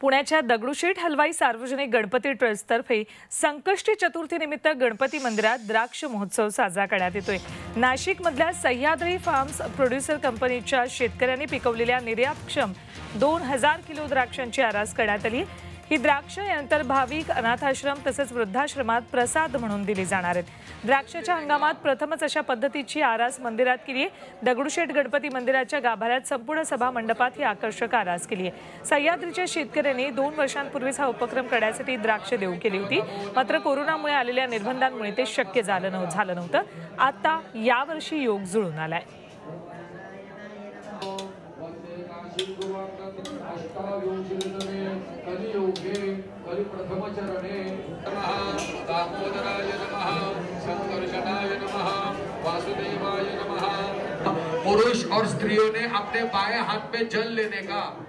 पुण्याच्या दगडूशेठ हलवाई सार्वजनिक गणपती ट्रस्टतर्फे संकष्टी चतुर्थी निमित्त गणपती मंदिरात द्राक्ष महोत्सव साजरा करण्यात येतोय। नाशिकमधल्या सह्याद्री फार्म्स प्रोड्युसर कंपनीच्या शेतकऱ्यांनी पिकवलेल्या निर्यातक्षम 2000 किलो द्राक्षांची आरास करण्यात आली। ही द्राक्ष यानंतर भाविक, अनाथाश्रम तसेच वृद्धाश्रमात प्रसाद म्हणून दिली जाणार आहेत। द्राक्षाच्या हंगामात प्रथमच अशा पद्धतीची आरास मंदिरात केली आहे। दगडूशेठ गणपती मंदिराच्या गाभाऱ्यात संपूर्ण सभा मंडपात ही आकर्षक आरास केली आहे। सह्याद्रीच्या शेतकऱ्यांनी 2 वर्षांपूर्वीच हा उपक्रम करण्यासाठी द्राक्ष देऊ केली होती, मात्र कोरोनामुळे आलेल्या निर्बंधांमुळे ते शक्य झालं नव्हतं। आता यावर्षी योग जुळून आलाय। पुरुष और स्त्रियों ने अपने बाएं हाथ में जल लेने का